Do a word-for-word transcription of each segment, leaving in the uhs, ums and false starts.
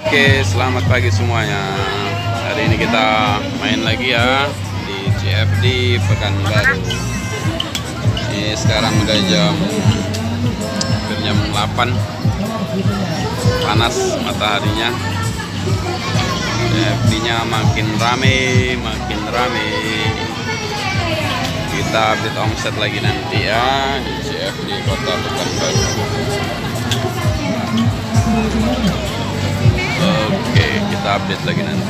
Oke, selamat pagi semuanya. Hari ini kita main lagi ya di C F D Pekanbaru. Ini sekarang udah jam hampir jam delapan. Panas mataharinya. C F D-nya makin rame, makin rame. Kita update omset lagi nanti ya di C F D Kota Pekanbaru. Oke, kita update lagi nanti.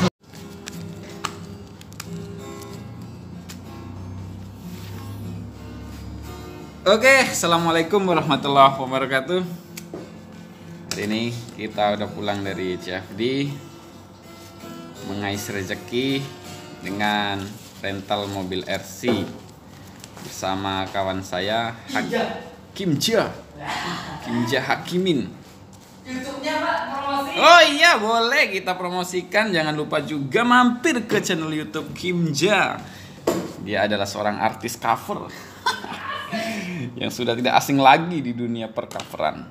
Oke, assalamualaikum warahmatullahi wabarakatuh. Hari ini kita udah pulang dari C F D, mengais rezeki dengan rental mobil R C bersama kawan saya Kimja, Kimja Hakimin. YouTube-nya Pak, promosi. Oh iya, boleh kita promosikan. Jangan lupa juga mampir ke channel YouTube Kimja. Dia adalah seorang artis cover yang sudah tidak asing lagi di dunia percoveran.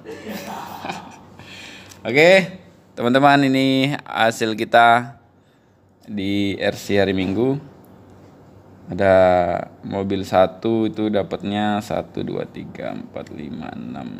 Oke, teman-teman, ini hasil kita di R C hari Minggu. Ada mobil satu itu dapatnya satu, dua, tiga, empat, lima, enam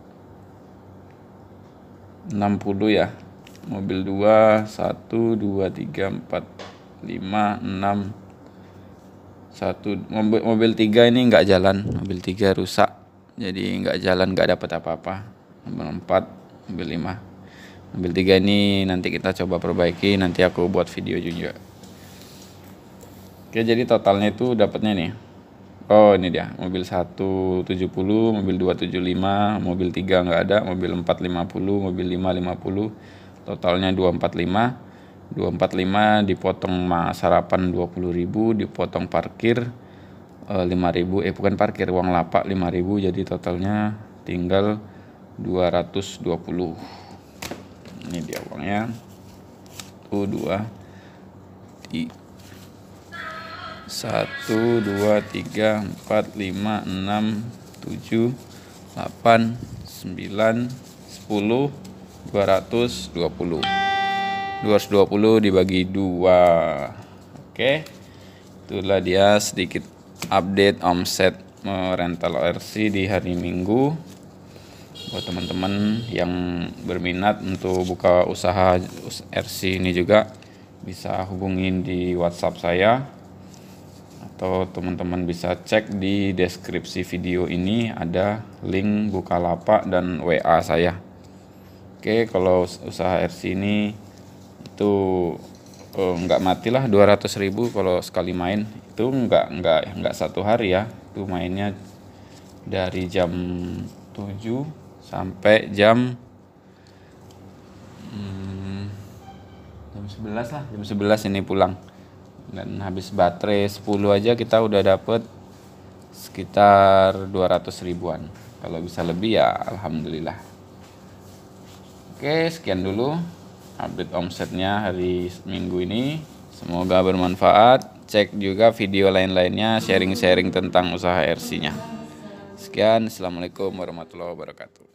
enam puluh ya. Mobil dua, satu, dua, tiga, empat, lima, enam. Satu mobil, mobil tiga ini nggak jalan, mobil tiga rusak. Jadi nggak jalan, nggak dapat apa-apa. Mobil empat, mobil lima. Mobil tiga ini nanti kita coba perbaiki, nanti aku buat video juga. Oke, jadi totalnya itu dapatnya nih. Oh, ini dia. Mobil satu tujuh puluh, mobil dua tujuh lima, mobil tiga nggak ada, mobil empat lima puluh, mobil lima lima puluh. Totalnya dua empat lima. dua empat lima dipotong sarapan dua puluh ribu, dipotong parkir eh, lima ribu, eh bukan parkir, uang lapak lima ribu, jadi totalnya tinggal dua ratus dua puluh. Ini dia uangnya. Tuh dua satu, dua, tiga, empat, lima, enam, tujuh, delapan, sembilan, sepuluh, dua ratus dua puluh. dua ratus dua puluh dibagi dua. Oke. Itulah dia sedikit update omset rental R C di hari Minggu. Buat teman-teman yang berminat untuk buka usaha R C ini juga bisa hubungin di WhatsApp saya, atau teman-teman bisa cek di deskripsi video ini, ada link Bukalapak dan W A saya. Oke, kalau usaha R C ini itu oh, nggak matilah, dua ratus ribu kalau sekali main. Itu nggak nggak nggak satu hari ya, itu mainnya dari jam tujuh sampai jam hmm, jam sebelas lah, jam sebelas ini pulang. Dan habis baterai sepuluh aja kita udah dapet sekitar dua ratus ribuan. Kalau bisa lebih ya alhamdulillah. Oke, sekian dulu update omsetnya hari Minggu ini. Semoga bermanfaat. Cek juga video lain-lainnya, sharing-sharing tentang usaha R C-nya. Sekian, assalamualaikum warahmatullahi wabarakatuh.